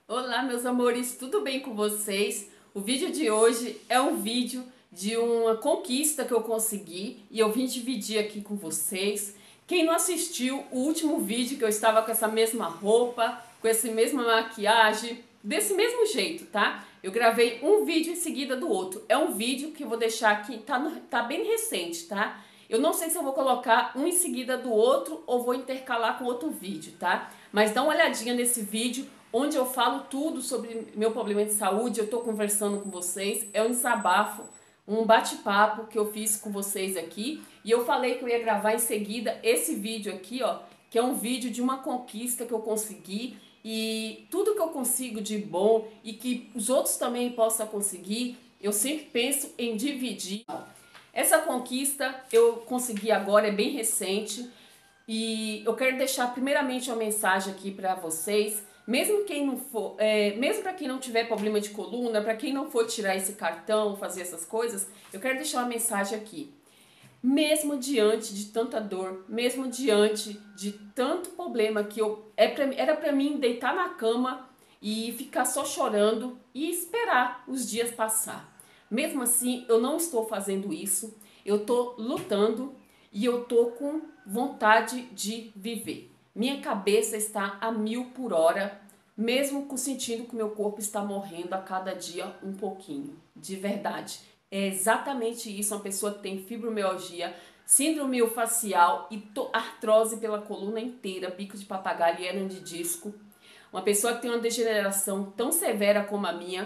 Olá, meus amores, tudo bem com vocês? O vídeo de hoje é um vídeo de uma conquista que eu consegui e eu vim dividir aqui com vocês. Quem não assistiu o último vídeo que eu estava com essa mesma roupa, com essa mesma maquiagem, desse mesmo jeito, tá? Eu gravei um vídeo em seguida do outro. É um vídeo que eu vou deixar aqui, tá bem recente, tá? Eu não sei se eu vou colocar um em seguida do outro ou vou intercalar com outro vídeo, tá? Mas dá uma olhadinha nesse vídeo onde eu falo tudo sobre meu problema de saúde, eu tô conversando com vocês, é um desabafo, um bate-papo que eu fiz com vocês aqui, e eu falei que eu ia gravar em seguida esse vídeo aqui, ó, que é um vídeo de uma conquista que eu consegui, e tudo que eu consigo de bom e que os outros também possam conseguir, eu sempre penso em dividir. Essa conquista eu consegui agora, é bem recente, e eu quero deixar primeiramente uma mensagem aqui para vocês, mesmo quem não for, mesmo para quem não tiver problema de coluna, para quem não for tirar esse cartão, fazer essas coisas, eu quero deixar uma mensagem aqui. Mesmo diante de tanta dor, mesmo diante de tanto problema que era para mim deitar na cama e ficar só chorando e esperar os dias passar. Mesmo assim, eu não estou fazendo isso. Eu estou lutando e eu estou com vontade de viver. Minha cabeça está a 1000 por hora, mesmo sentindo que meu corpo está morrendo a cada dia um pouquinho. De verdade. É exatamente isso. Uma pessoa que tem fibromialgia, síndrome miofascial e artrose pela coluna inteira, bico de papagaio e hérnia de disco. Uma pessoa que tem uma degeneração tão severa como a minha.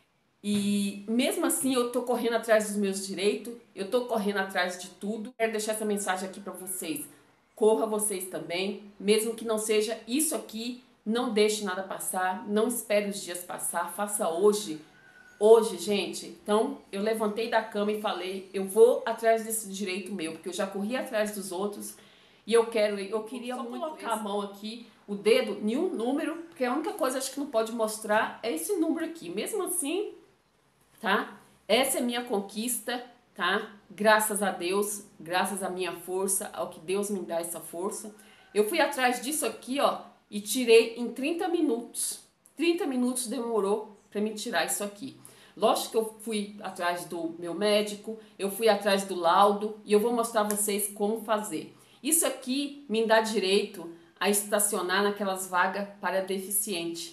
E mesmo assim eu tô correndo atrás dos meus direitos, eu tô correndo atrás de tudo. Quero deixar essa mensagem aqui para vocês. Corra vocês também, mesmo que não seja isso aqui, não deixe nada passar, não espere os dias passar, faça hoje. Hoje, gente, então eu levantei da cama e falei, eu vou atrás desse direito meu, porque eu já corri atrás dos outros e eu queria só muito colocar a mão aqui, o dedo em um número, porque a única coisa acho que não pode mostrar é esse número aqui. Mesmo assim, tá? Essa é minha conquista, tá? Graças a Deus, graças à minha força, ao que Deus me dá essa força. Eu fui atrás disso aqui, ó, e tirei em 30 minutos. 30 minutos demorou para me tirar isso aqui. Lógico que eu fui atrás do meu médico, eu fui atrás do laudo e eu vou mostrar a vocês como fazer. Isso aqui me dá direito a estacionar naquelas vagas para deficiente.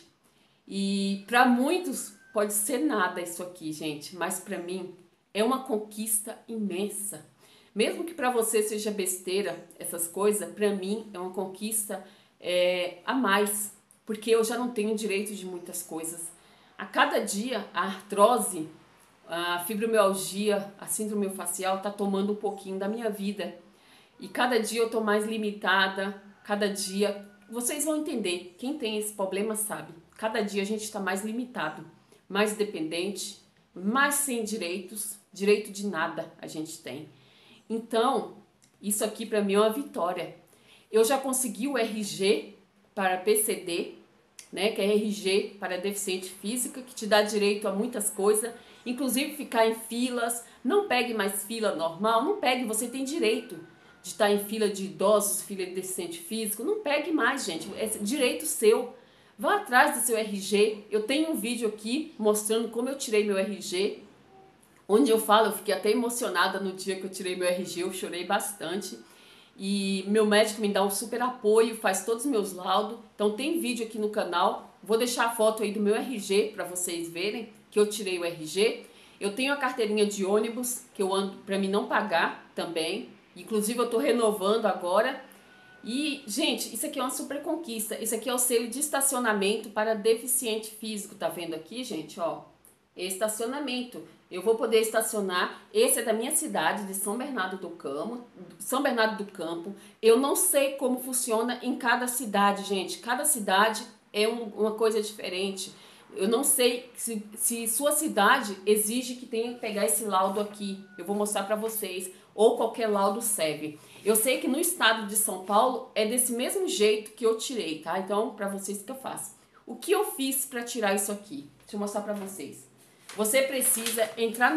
E para muitos pode ser nada isso aqui, gente, mas para mim é uma conquista imensa. Mesmo que para você seja besteira essas coisas, para mim é uma conquista a mais, porque eu já não tenho direito de muitas coisas. A cada dia a artrose, a fibromialgia, a síndrome facial tá tomando um pouquinho da minha vida. E cada dia eu tô mais limitada, cada dia vocês vão entender, quem tem esse problema sabe. Cada dia a gente está mais limitado, mais dependente, mais sem direitos, direito de nada a gente tem. Então, isso aqui para mim é uma vitória. Eu já consegui o RG para PCD, né, que é RG para deficiente física, que te dá direito a muitas coisas, inclusive ficar em filas. Não pegue mais fila normal, não pegue, você tem direito de estar em fila de idosos, fila de deficiente físico. Não pegue mais, gente, é direito seu. Vá atrás do seu RG. Eu tenho um vídeo aqui mostrando como eu tirei meu RG, onde eu falo, eu fiquei até emocionada no dia que eu tirei meu RG, eu chorei bastante. E meu médico me dá um super apoio, faz todos os meus laudos. Então tem vídeo aqui no canal. Vou deixar a foto aí do meu RG para vocês verem que eu tirei o RG. Eu tenho a carteirinha de ônibus que eu ando para mim não pagar também. Inclusive eu tô renovando agora. E, gente, isso aqui é uma super conquista. Isso aqui é o selo de estacionamento para deficiente físico. Tá vendo aqui, gente? Ó, estacionamento. Eu vou poder estacionar. Esse é da minha cidade, de São Bernardo do Campo. São Bernardo do Campo. Eu não sei como funciona em cada cidade, gente. Cada cidade é uma coisa diferente. Eu não sei se sua cidade exige que tenha que pegar esse laudo aqui. Eu vou mostrar para vocês. Ou qualquer laudo serve. Eu sei que no estado de São Paulo é desse mesmo jeito que eu tirei, tá? Então, para vocês, o que eu faço? O que eu fiz para tirar isso aqui? Deixa eu mostrar para vocês. Você precisa entrar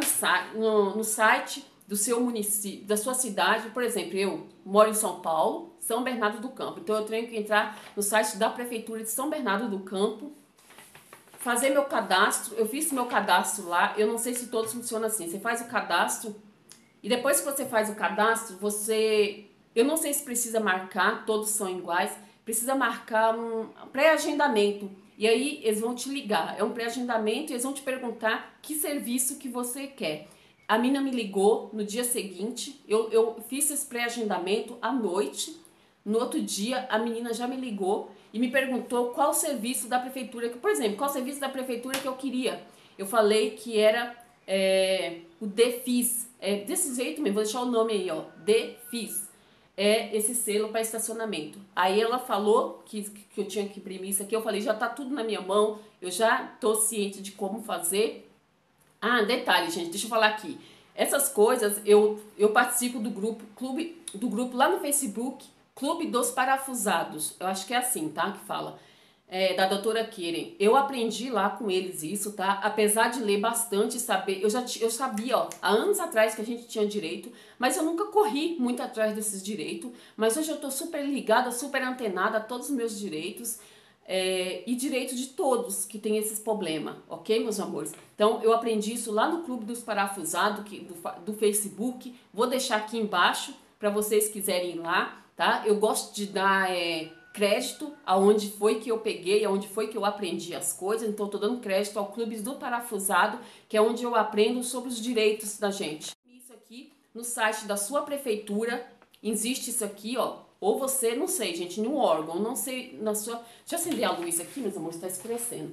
no site do seu município, da sua cidade. Por exemplo, eu moro em São Paulo, São Bernardo do Campo. Então, eu tenho que entrar no site da Prefeitura de São Bernardo do Campo. fazer meu cadastro. Eu fiz meu cadastro lá, eu não sei se todos funcionam assim. Você faz o cadastro e depois que você faz o cadastro, eu não sei se precisa marcar, todos são iguais, precisa marcar um pré-agendamento. E aí eles vão te ligar, é um pré-agendamento e eles vão te perguntar que serviço que você quer. A mina me ligou no dia seguinte, eu fiz esse pré-agendamento à noite. No outro dia, a menina já me ligou e me perguntou qual serviço da prefeitura, por exemplo, qual serviço da prefeitura que eu queria. Eu falei que era o DEFIS, desse jeito mesmo, vou deixar o nome aí, ó, DEFIS. É esse selo para estacionamento. Aí ela falou que eu tinha que imprimir isso aqui, eu falei, já tá tudo na minha mão, eu já tô ciente de como fazer. Ah, detalhe, gente, deixa eu falar aqui. Essas coisas, eu participo do grupo lá no Facebook, Clube dos Parafusados. Eu acho que é assim, tá? Que fala. Da doutora Keren. Eu aprendi lá com eles isso, tá? Apesar de ler bastante e saber, eu sabia, ó, há anos atrás que a gente tinha direito, mas eu nunca corri muito atrás desses direitos. Mas hoje eu tô super ligada, super antenada a todos os meus direitos. E direito de todos que tem esses problemas, ok, meus amores? Então, eu aprendi isso lá no Clube dos Parafusados do Facebook. Vou deixar aqui embaixo para vocês quiserem ir lá, tá? Eu gosto de dar crédito aonde foi que eu peguei, aonde foi que eu aprendi as coisas. Então, eu tô dando crédito ao Clube do Parafusado, que é onde eu aprendo sobre os direitos da gente. Isso aqui no site da sua prefeitura, existe isso aqui, ó. Ou você, não sei, gente, em um órgão, não sei, na sua... Deixa eu acender a luz aqui, meus amores, está escurecendo.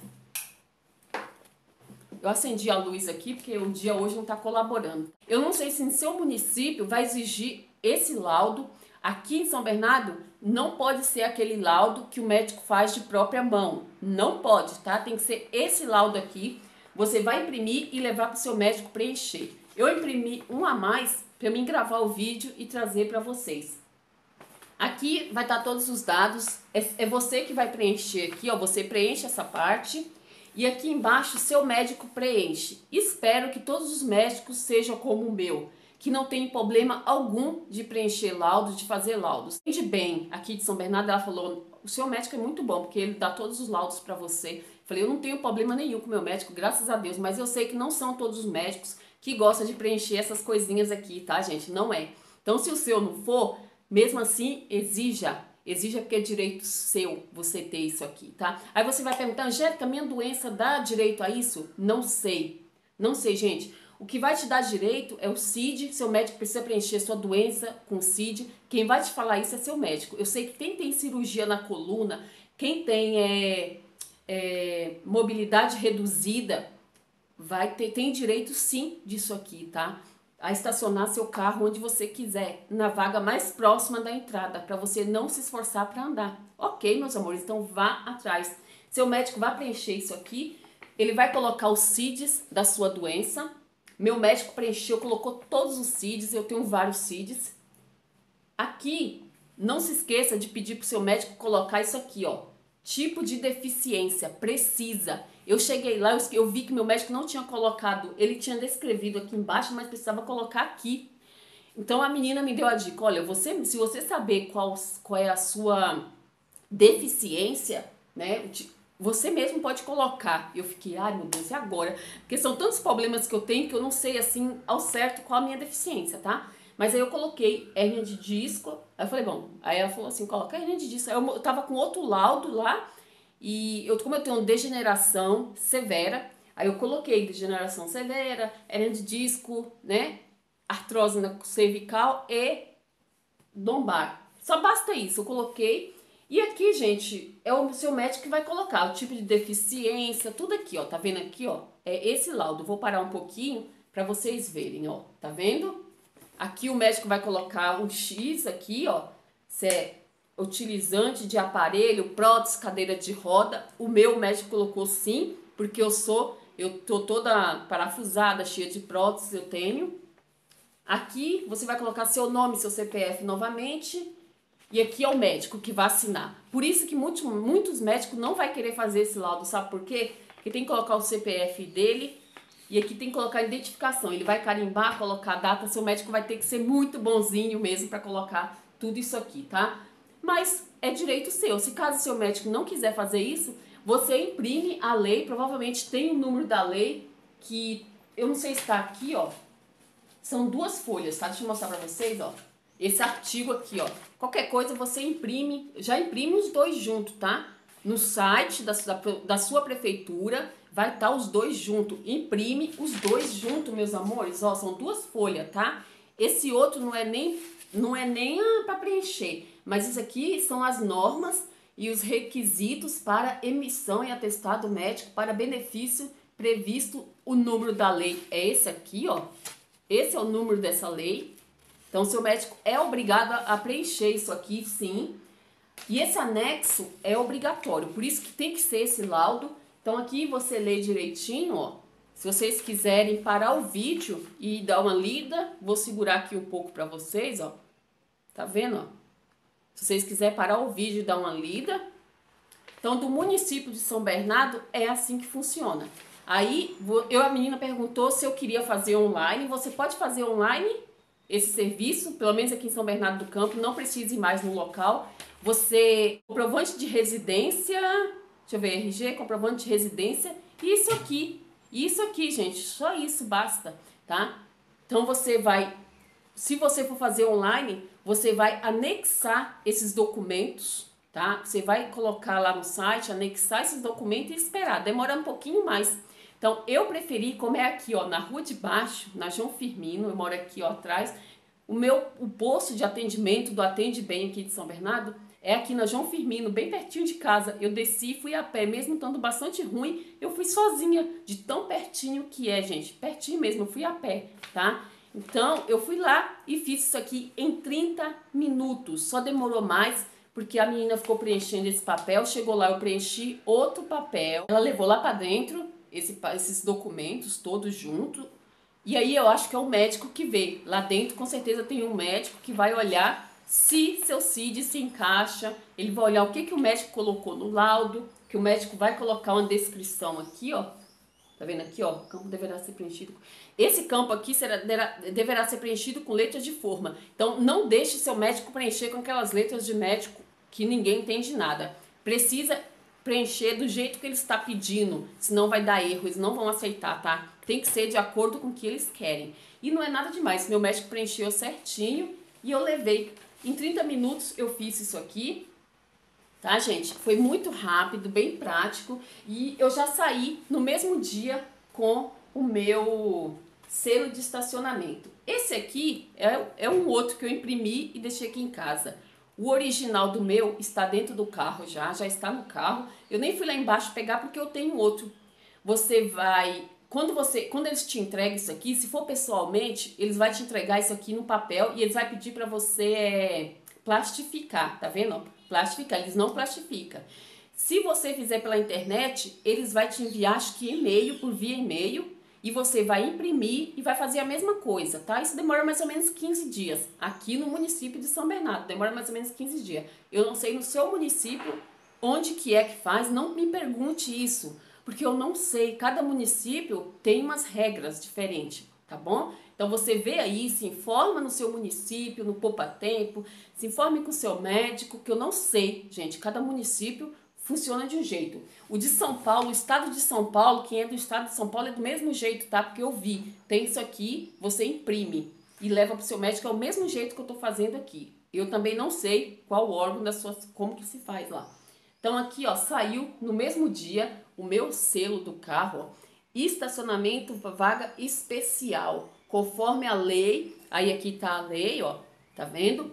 Eu acendi a luz aqui porque o dia hoje não está colaborando. Eu não sei se em seu município vai exigir esse laudo. Aqui em São Bernardo, não pode ser aquele laudo que o médico faz de própria mão. Não pode, tá? Tem que ser esse laudo aqui. Você vai imprimir e levar para o seu médico preencher. Eu imprimi um a mais para mim gravar o vídeo e trazer para vocês. Aqui vai estar todos os dados, é você que vai preencher aqui, ó, você preenche essa parte e aqui embaixo seu médico preenche. Espero que todos os médicos sejam como o meu, que não tem problema algum de preencher laudos, de fazer laudos. De bem, aqui de São Bernardo, ela falou, o seu médico é muito bom, porque ele dá todos os laudos para você. Falei, eu não tenho problema nenhum com o meu médico, graças a Deus, mas eu sei que não são todos os médicos que gostam de preencher essas coisinhas aqui, tá, gente? Não é. Então, se o seu não for... Mesmo assim, exija porque é direito seu você ter isso aqui, tá? Aí você vai perguntar, Angélica, minha doença dá direito a isso? Não sei. Não sei, gente. O que vai te dar direito é o CID, seu médico precisa preencher sua doença com o CID. Quem vai te falar isso é seu médico. Eu sei que quem tem cirurgia na coluna, quem tem mobilidade reduzida, tem direito sim disso aqui, tá? A estacionar seu carro onde você quiser, na vaga mais próxima da entrada, para você não se esforçar para andar. Ok, meus amores, então vá atrás. Seu médico vai preencher isso aqui, ele vai colocar os CIDs da sua doença. Meu médico preencheu, colocou todos os CIDs, eu tenho vários CIDs. Aqui, não se esqueça de pedir para o seu médico colocar isso aqui, ó. Tipo de deficiência, precisa. Eu cheguei lá, eu vi que meu médico não tinha colocado, ele tinha descrevido aqui embaixo, mas precisava colocar aqui. Então a menina me deu a dica, olha, se você saber qual é a sua deficiência, né, você mesmo pode colocar. Eu fiquei, ai meu Deus, e agora? Porque são tantos problemas que eu tenho que eu não sei assim ao certo qual a minha deficiência, tá? Mas aí eu coloquei hérnia de disco, aí eu falei, bom, aí ela falou assim, coloca hérnia de disco. Aí eu tava com outro laudo lá, e como eu tenho degeneração severa, aí eu coloquei degeneração severa, hérnia de disco, né, artrose na cervical e lombar. Só basta isso, eu coloquei. E aqui, gente, é o seu médico que vai colocar o tipo de deficiência, tudo aqui, ó, tá vendo aqui, ó? É esse laudo. Vou parar um pouquinho para vocês verem, ó, tá vendo? Aqui o médico vai colocar um X aqui, ó, se é utilizante de aparelho, prótese, cadeira de roda. O meu médico colocou sim, porque eu tô toda parafusada, cheia de prótese, eu tenho. Aqui você vai colocar seu nome, seu CPF novamente, e aqui é o médico que vai assinar. Por isso que muitos médicos não vai querer fazer esse laudo, sabe por quê? Porque tem que colocar o CPF dele, e aqui tem que colocar a identificação. Ele vai carimbar, colocar a data, seu médico vai ter que ser muito bonzinho mesmo para colocar tudo isso aqui, tá? Mas é direito seu. Se caso seu médico não quiser fazer isso, você imprime a lei, provavelmente tem o número da lei, que eu não sei se está aqui, ó. São 2 folhas, tá? Deixa eu mostrar pra vocês, ó. Esse artigo aqui, ó. Qualquer coisa você imprime, já imprime os 2 juntos, tá? No site da sua prefeitura vai estar os 2 juntos. Imprime os 2 juntos, meus amores. Ó, são 2 folhas, tá? Esse outro não é nem para preencher, mas isso aqui são as normas e os requisitos para emissão e atestado médico para benefício previsto. O número da lei é esse aqui, ó. Esse é o número dessa lei. Então, o seu médico é obrigado a preencher isso aqui, sim. E esse anexo é obrigatório, por isso que tem que ser esse laudo. Então, aqui você lê direitinho, ó. Se vocês quiserem parar o vídeo e dar uma lida, vou segurar aqui um pouco para vocês, ó. Tá vendo, ó? Se vocês quiserem parar o vídeo e dar uma lida. Então, do município de São Bernardo, é assim que funciona. Aí, a menina perguntou se eu queria fazer online. Você pode fazer online esse serviço, pelo menos aqui em São Bernardo do Campo, não precisa ir mais no local. Você, comprovante de residência, deixa eu ver, RG, comprovante de residência, e isso aqui, gente, só isso basta, tá? Então você vai, se você for fazer online, você vai anexar esses documentos, tá? Você vai colocar lá no site, anexar esses documentos e esperar, demora um pouquinho mais. Então, eu preferi, como é aqui, ó, na Rua de Baixo, na João Firmino, eu moro aqui, ó, atrás, o posto de atendimento do Atende Bem aqui de São Bernardo é aqui na João Firmino, bem pertinho de casa. Eu desci, fui a pé, mesmo estando bastante ruim, eu fui sozinha, de tão pertinho que é, gente, pertinho mesmo, eu fui a pé, tá? Então, eu fui lá e fiz isso aqui em 30 minutos, só demorou mais, porque a menina ficou preenchendo esse papel, chegou lá, eu preenchi outro papel, ela levou lá pra dentro, esses documentos todos juntos. E aí eu acho que é o médico que vê. Lá dentro com certeza tem um médico que vai olhar se seu CID se encaixa. Ele vai olhar o que o médico colocou no laudo, que o médico vai colocar uma descrição aqui, ó. Tá vendo aqui, ó? O campo deverá ser preenchido. Esse campo aqui deverá ser preenchido com letras de forma. Então não deixe seu médico preencher com aquelas letras de médico que ninguém entende nada. Precisa preencher do jeito que ele está pedindo, senão vai dar erro, eles não vão aceitar, tá? Tem que ser de acordo com o que eles querem. E não é nada demais, meu médico preencheu certinho e eu levei. Em 30 minutos eu fiz isso aqui, tá, gente? Foi muito rápido, bem prático e eu já saí no mesmo dia com o meu selo de estacionamento. Esse aqui é um outro que eu imprimi e deixei aqui em casa. O original do meu está dentro do carro já está no carro. Eu nem fui lá embaixo pegar porque eu tenho outro. Você vai, quando eles te entregam isso aqui, se for pessoalmente, eles vão te entregar isso aqui no papel e eles vão pedir para você plastificar, tá vendo? Plastificar, eles não plastificam. Se você fizer pela internet, eles vão te enviar, acho que e-mail, por via e-mail, e você vai imprimir e vai fazer a mesma coisa, tá? Isso demora mais ou menos 15 dias. Aqui no município de São Bernardo, demora mais ou menos 15 dias. Eu não sei no seu município onde que é que faz, não me pergunte isso, porque eu não sei. Cada município tem umas regras diferentes, tá bom? Então você vê aí, se informa no seu município, no Poupa Tempo, se informe com o seu médico, que eu não sei, gente, cada município funciona de um jeito. O de São Paulo, o estado de São Paulo, quem é do estado de São Paulo é do mesmo jeito, tá? Porque eu vi, tem isso aqui, você imprime e leva pro seu médico, é o mesmo jeito que eu tô fazendo aqui. Eu também não sei qual órgão da sua, como que se faz lá. Então aqui, ó, saiu no mesmo dia o meu selo do carro, ó, estacionamento vaga especial, conforme a lei. Aí aqui tá a lei, ó, tá vendo?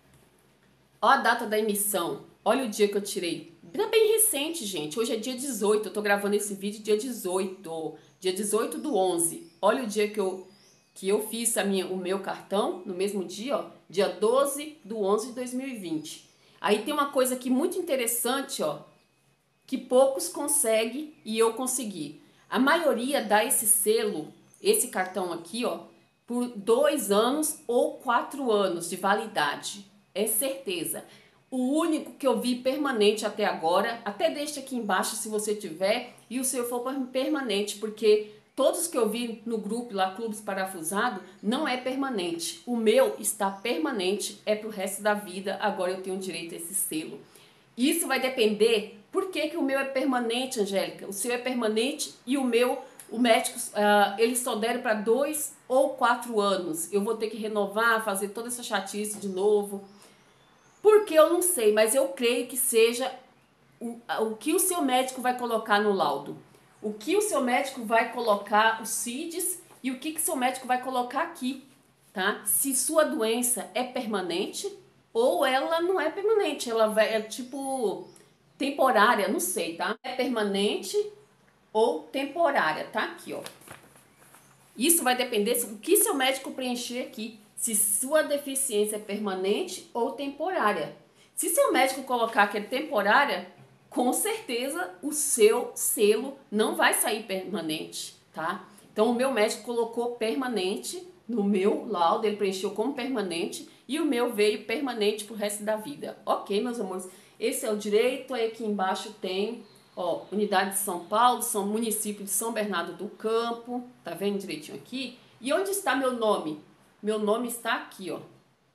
Ó a data da emissão, olha o dia que eu tirei. Tá bem recente, gente. Hoje é dia 18, eu tô gravando esse vídeo dia 18. Dia 18 do 11. Olha o dia que eu fiz o meu cartão, no mesmo dia, ó. Dia 12 do 11 de 2020. Aí tem uma coisa aqui muito interessante, ó. Que poucos conseguem e eu consegui. A maioria dá esse selo, esse cartão aqui, ó, por 2 anos ou 4 anos de validade. É certeza. O único que eu vi permanente até agora, até deixa aqui embaixo se você tiver, e o seu for permanente, porque todos que eu vi no grupo lá, Clubes Parafusado, não é permanente. O meu está permanente, é pro resto da vida, agora eu tenho direito a esse selo. Isso vai depender Por que que o meu é permanente, Angélica? O seu é permanente e o meu, o médico, eles só deram para 2 ou 4 anos. Eu vou ter que renovar, fazer toda essa chatice de novo. Porque eu não sei, mas eu creio que seja o que o seu médico vai colocar no laudo. O que o seu médico vai colocar, os CIDs, e o que o seu médico vai colocar aqui, tá? Se sua doença é permanente ou ela não é permanente, ela vai, é tipo temporária, não sei, tá? É permanente ou temporária, tá? Aqui, ó. Isso vai depender do que seu médico preencher aqui, se sua deficiência é permanente ou temporária. Se seu médico colocar que é temporária, com certeza o seu selo não vai sair permanente, tá? Então o meu médico colocou permanente no meu laudo, ele preencheu como permanente e o meu veio permanente pro resto da vida. Ok, meus amores, esse é o direito, aí aqui embaixo tem, ó, Unidade de São Paulo, São Município de São Bernardo do Campo, tá vendo direitinho aqui? E onde está meu nome? Meu nome está aqui, ó.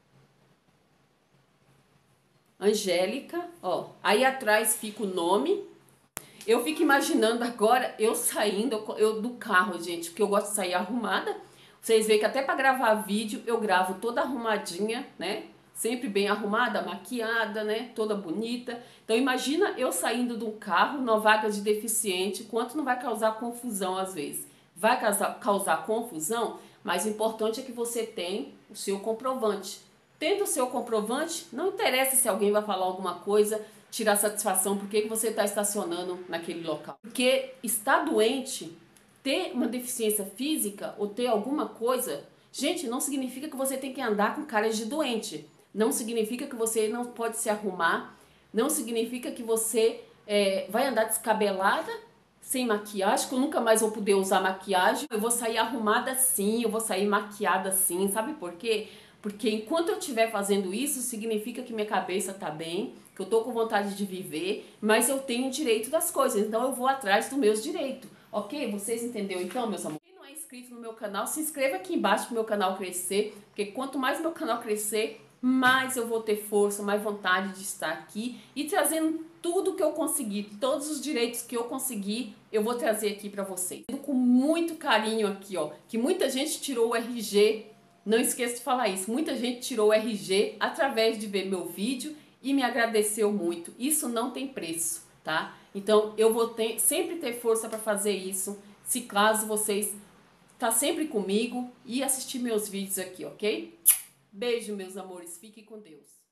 Angélica, ó. Aí atrás fica o nome. Eu fico imaginando agora eu saindo do carro, gente, porque eu gosto de sair arrumada. Vocês veem que até para gravar vídeo eu gravo toda arrumadinha, né? Sempre bem arrumada, maquiada, né? Toda bonita. Então imagina eu saindo de um carro numa vaga de deficiente, quanto não vai causar confusão às vezes. Vai causar confusão, mas o importante é que você tenha o seu comprovante. Tendo o seu comprovante, não interessa se alguém vai falar alguma coisa, tirar satisfação por que você está estacionando naquele local. Porque estar doente, ter uma deficiência física ou ter alguma coisa, gente, não significa que você tem que andar com cara de doente. Não significa que você não pode se arrumar. Não significa que você vai andar descabelada, sem maquiagem, que eu nunca mais vou poder usar maquiagem. Eu vou sair arrumada sim, eu vou sair maquiada sim. Sabe por quê? Porque enquanto eu estiver fazendo isso, significa que minha cabeça tá bem, que eu tô com vontade de viver, mas eu tenho direito das coisas, então eu vou atrás dos meus direitos, ok? Vocês entenderam então, meus amores? Quem não é inscrito no meu canal, se inscreva aqui embaixo pro meu canal crescer, porque quanto mais meu canal crescer, mais eu vou ter força, mais vontade de estar aqui e trazendo tudo que eu conseguir, todos os direitos que eu conseguir, eu vou trazer aqui pra vocês. Com muito carinho aqui, ó, que muita gente tirou o RG. Não esqueça de falar isso. Muita gente tirou o RG através de ver meu vídeo e me agradeceu muito. Isso não tem preço, tá? Então eu vou sempre ter força para fazer isso. Se caso vocês tá sempre comigo e assistir meus vídeos aqui, ok? Beijo, meus amores. Fique com Deus.